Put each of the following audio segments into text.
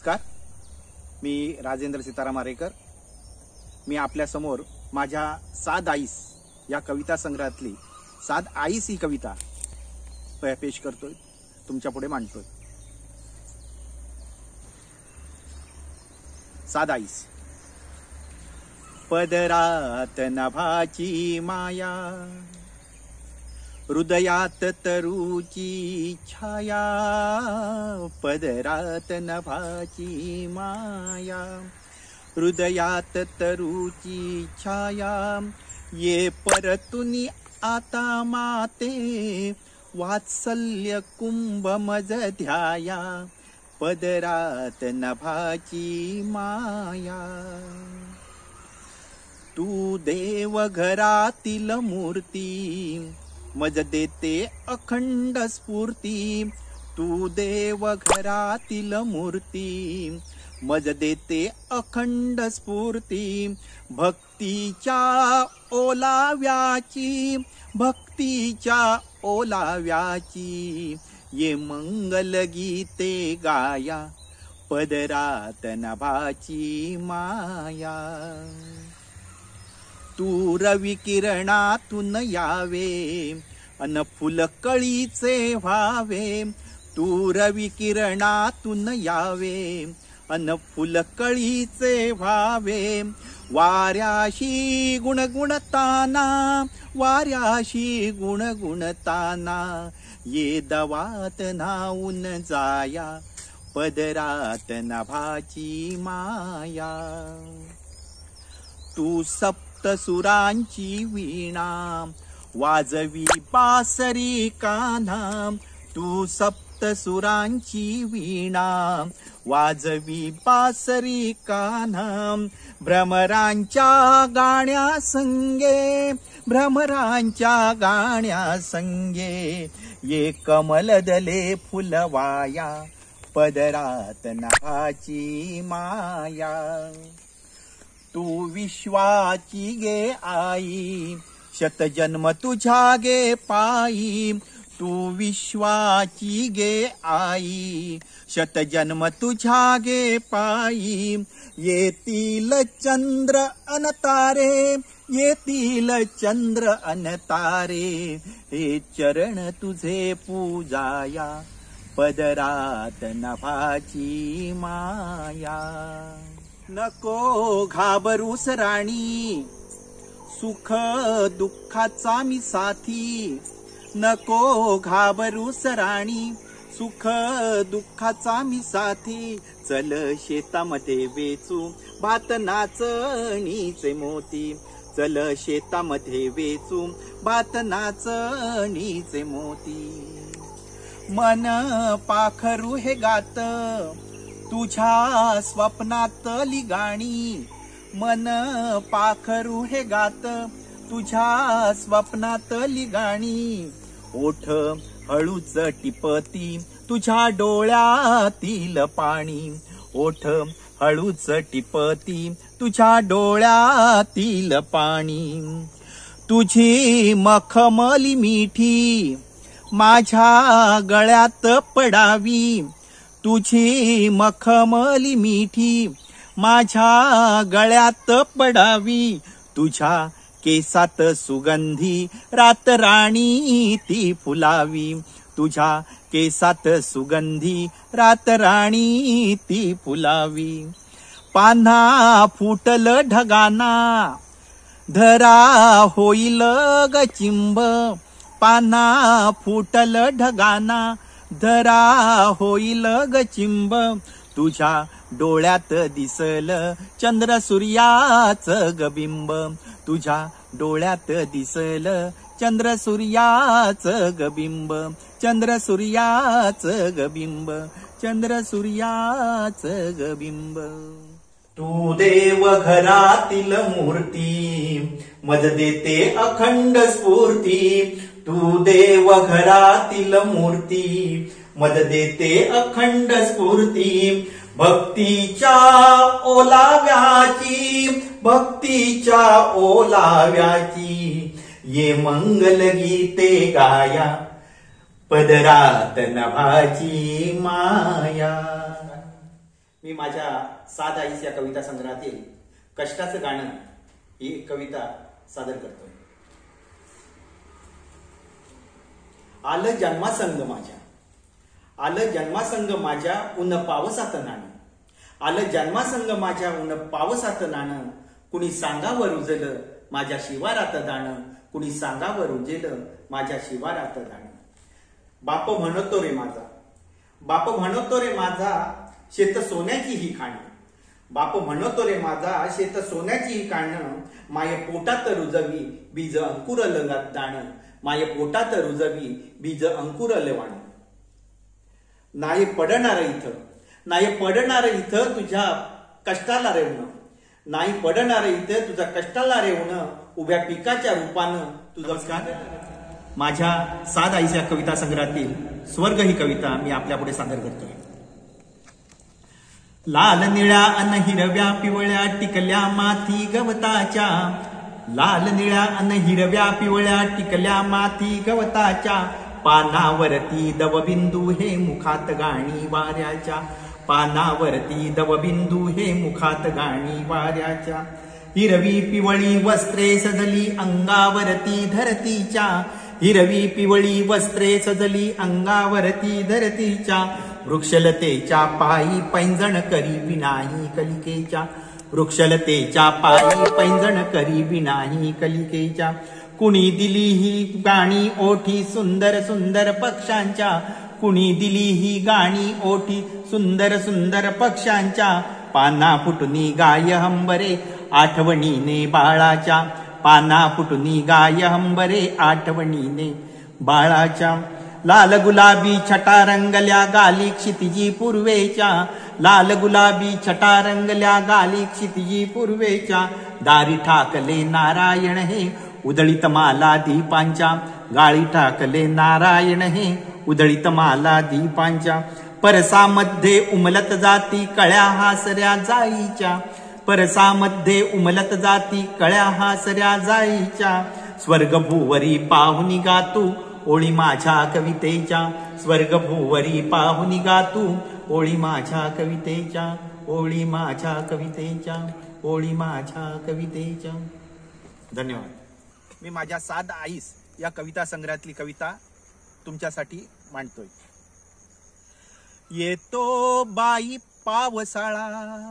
नमस्कार, मी राजेंद्र सीताराम आरेकर. मी आपल्या समोर माझ्या साद आईस या कविता संग्रहातली साद आईस ही कविता पेश करतोय, तुमच्या पुढे मांडतोय. साद आईस. पदरात नभाची माया, हृदयात तरुची छाया. पदरात नभाची माया, हृदयात तरुची छाया. ये परतुनी आता माते, वात्सल्य कुंभ मज ध्याया. पदरात नभाची माया. तू देव घरातील मूर्ती, मज देते अखंड स्फूर्ती. तू देव घरातील मूर्ती, मज देते अखंड स्फूर्ती. भक्तीच्या ओलाव्याची, भक्तीच्या ओलाव्याची. ये मंगल गीते गाया, पदरात नभाची माया. तू रवी किरणातून यावे, अन फुलकळीचे व्हावे. तू रवी किरणातून यावे, अन फुलकळीचे व्हावे. वाऱ्याशी गुणगुणताना, वाऱ्याशी गुणगुणताना. ये दवात न्हाऊन जाया, पदरात नभाची माया. तू सप्त सुरांची वीणा, वाजवी बासरी कान्हा. तू सप्त सुरांची वीणा, वाजवी बासरी कान्हा. भ्रमरांच्या गाण्या संगे, भ्रमरांच्या गाण्या संगे. ये कमलदले फुलवाया, पदरात नभाची माया. तू विश्वाची गे आई, शतजन्म तुझ्या गे पायी. तू विश्वाची गे आई, शतजन्म तुझ्या गे पायी. येतील चंद्र अन तारे, येतील चंद्र अन तारे. हे चरण तुझे पूजाया, पदरात नभाची माया. नको घाबरूस राणी, सुख दुःखाचा मी साथी. नको घाबरूस राणी, सुख दुःखाचा मी साथी. चल शेतामध्ये वेचू भात नाचणीचे मोती. चल शेतामध्ये वेचू भात नाचणीचे मोती. मन पाखरू हे गात, तुझ्या स्वप्नातली गाणी. मन पाखरू हे गात, तुझ्या स्वप्नातली गाणी. ओठ हळूच टिपती, तुझ्या डोळ्यातील पाणी. ओठ हळूच टिपती, तुझ्या डोळ्यातील पाणी. तुझी मखमली मिठी, माझ्या गळ्यात पडावी. तुझी मखमली मिठी, माझ्या गळ्यात पडावी. तुझ्या केसात सुगंधी, रातराणी ती फुलावी. तुझ्या केसात सुगंधी, रातराणी ती फुलावी. पान्हा फुटल ढगाना, धरा होईल ग चिंब. पान्हा फुटल ढगाना, धरा होईल ग चिंब. तुझ्या डोळ्यात दिसल चंद्र सूर्याच ग बिंब. तुझ्या डोळ्यात दिसल चंद्र सूर्याच ग बिंब. चंद्र सूर्याच ग बिंब. चंद्र सूर्याच ग बिंब. तू देव घरातील मूर्ती, मज देते अखंड स्फूर्ती. तू देव घरातील मूर्ती, मज देते अखंड स्फूर्ती. भक्तीच्या ओलाव्याची, भक्तीच्या ओलाव्याची. ये मंगल गीते गाया, पदरात नभाची माया. मी माझ्या सात आईस या कविता संग्रहातील कष्टाचं गाणं ही कविता सादर करतोय. आलं जन्मासंग माझ्या, आलं जन्मासंग माझ्या ऊन पावसात नाणं, आलं जन्मासंग माझ्या ऊन पावसात नाणं, कुणी सांगावं रुजलं माझ्या शिवारात दाणं, कुणी सांगावं रुजलं माझ्या शिवारात दाणं. बाप म्हणतो रे माझा, बाप म्हणतो रे माझा शेत सोन्याची ही खाणं, बाप म्हणतो रे माझा शेत सोन्याची ही खाणं, माय पोटात रुजवी बीज अंकुरल दाणं, माय पोटात रुजवी बीज अंकुरल वाणं. नाही पडणार इथं, नाही पडणार इथं तुझ्या कष्टाला रेवणं, नाही पडणार इथं तुझ्या कष्टाला रेवणं, उभ्या पिकाच्या रूपानं तुझं नमस्कार. माझ्या सात आईस या कविता संग्रहातील स्वर्ग ही कविता मी आपल्या पुढे सादर करतोय. लाल निळ्या अन हिरव्या पिवळ्या टिकल्या माती गवताच्या, लाल निळ्या अन हिरव्या पिवळ्या टिकल्या माती गवताच्या, पानावरती दवबिंदू हे मुखात गाणी वाऱ्याच्या, पानावरती दवबिंदू हे मुखात गाणी वाऱ्याच्या. हिरवी पिवळी वस्त्रे सजली अंगावरती धरतीच्या, हिरवी पिवळी वस्त्रे सजली अंगावरती धरतीच्या, वृक्षलतेच्या पायी पैंजण करी विनाही कलिकेच्या, वृक्षलतेच्या पायी पैंजण करी विनाही कलिकेच्या. कुणी दिली ही गाणी ओठी सुंदर सुंदर पक्ष्यांच्या, कुणी दिली ही गाणी ओठी सुंदर सुंदर पक्ष्यांच्या, पाना फुटुनी गाय हंबरे आठवणीने बाळाच्या, पाना फुटुनी गाय हंबरे आठवणीने बाळाच्या. लाल गुलाबी छटा रंगल्या गाली क्षितिजी पूर्वेच्या, लाल गुलाबी छटा रंगल्या गाली क्षितिजी पूर्वेच्या, दारी ठाकले नारायण हे उधळीत माला दीपांच्या, गाळी ठाकले नारायण हे उधळीत माला दीपांच्या. परसामध्ये उमलत जाती कळ्या हासऱ्या जाईच्या, परसामध्ये उमलत जाती कळ्या हासऱ्या जाईच्या, स्वर्ग भूवरी पाहुनी गातू ओळी माझ्या कवितेच्या, स्वर्ग भूवरी पाहुनी गातू ओळी माझ्या कवितेच्या, ओळी माझ्या कवितेच्या, ओळी माझ्या कवितेच्या. धन्यवाद. मी माझ्या सात आईस या कविता संग्रहातली कविता तुमच्यासाठी मांडतोय. येतो बाई पावसाळा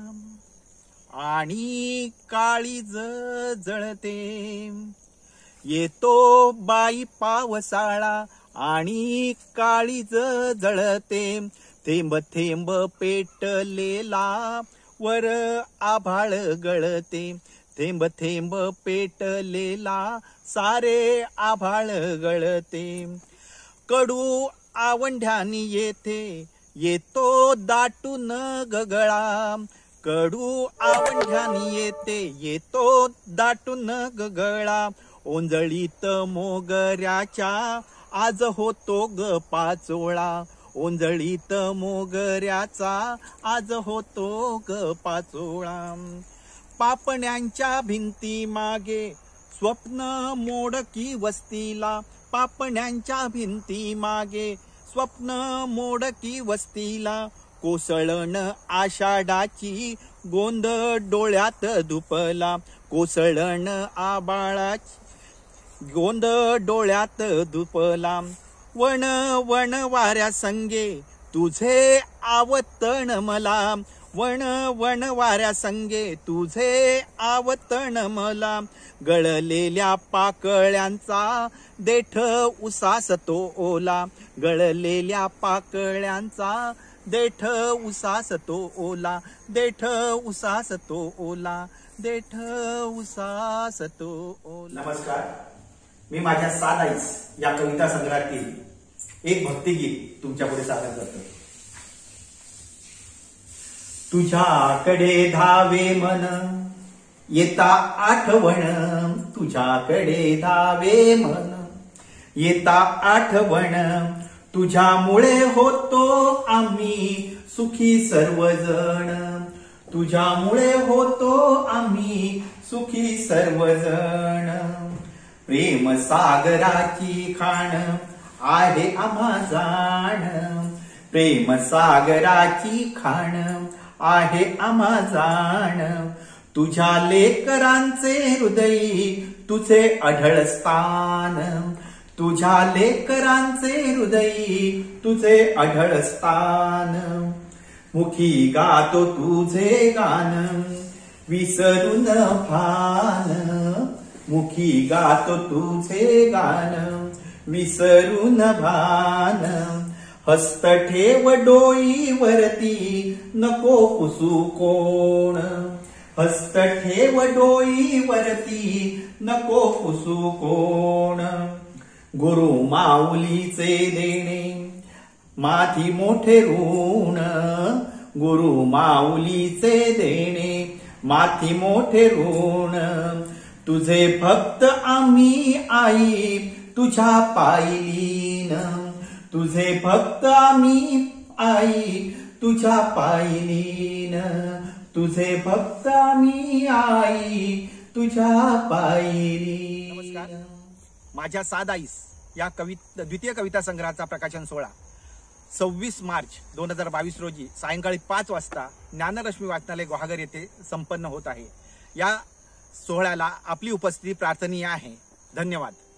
आणि काळीज जळते, येतो बाई पावसाळा आणि काळीज जळते, थेंब थेंब पेटलेला वर आभाळ गळते, थेंब थेंब पेटलेला सारे आभाळ गळते. कडू आवंढ्यानी येथे येतो दाटून गगळा, कडू आवंढ्यानी येते येतो दाटून गगळा, ओंजळीत मोगऱ्याच्या आज होतो ग पाचोळा, ओंजळीत मोगऱ्याचा आज होतो ग पाचोळा. पापण्यांच्या भिंती मागे स्वप्न मोडकी वस्तीला, पापण्यांच्या भिंती मागे स्वप्न मोडकी वस्तीला, कोसळण आषाढाची गोंद डोळ्यात धुपला, कोसळण आबाळाची गोंद डोळ्यात धुपला. वन वन वाऱ्या संगे तुझे आवतण मला, वन वन वाऱ्या संगे तुझे आवतण मला, गळलेल्या पाकळ्यांचा देठ उसास तो ओला, गळलेल्या पाकळ्यांचा देठ उसास तो ओला, देठ उसास तो ओला, देठ उसास तो ओला. नमस्कार. मी माझ्या सात आईस या कविता संग्रहातील एक भक्तिगीत तुमच्या पुढे सादर करतो. तुझ्याकडे धावे मन येता आठवण, तुझ्याकडे धावे मन येता आठवण, तुझ्यामुळे होतो आम्ही सुखी सर्वजण, तुझ्यामुळे होतो आम्ही सुखी सर्वजण. प्रेम सागराची खाण आहे आम्हा जाण, प्रेम सागराची खाण आहे आम्हा जाण, तुझ्या लेकरांचे हृदयी तुझे अढळ स्थान, तुझ्या लेकरांचे हृदयी तुझे अढळ स्थान. मुखी गातो तुझे गान विसरून भान, मुखी गातो तुझे गान विसरून भान. हस्त ठेव डोईवरती नको पुसू कोण, हस्त ठेव डोईवरती नको पुसू कोण. गुरु माऊलीचे देणे माथी मोठे ऋण, गुरु माऊलीचे देणे माथी मोठे ऋण. तुझे भक्त आम्ही आई तुझ्या पायी लीन, तुझे भक्त आम्ही आई तुझ्या पायी लीन, तुझे भक्त आम्ही आई तुझ्या पायी लीन. माझ्या साद आईस या द्वितीय कविता संग्रहाचा प्रकाशन सोहळा 26 मार्च 2022 रोजी सायंकाळी 5 वाजता ज्ञानरश्मी वाचनालय गुहागर येथे संपन्न होत आहे. या सोहळ्याला आपली उपस्थिती प्रार्थनीय आहे. धन्यवाद.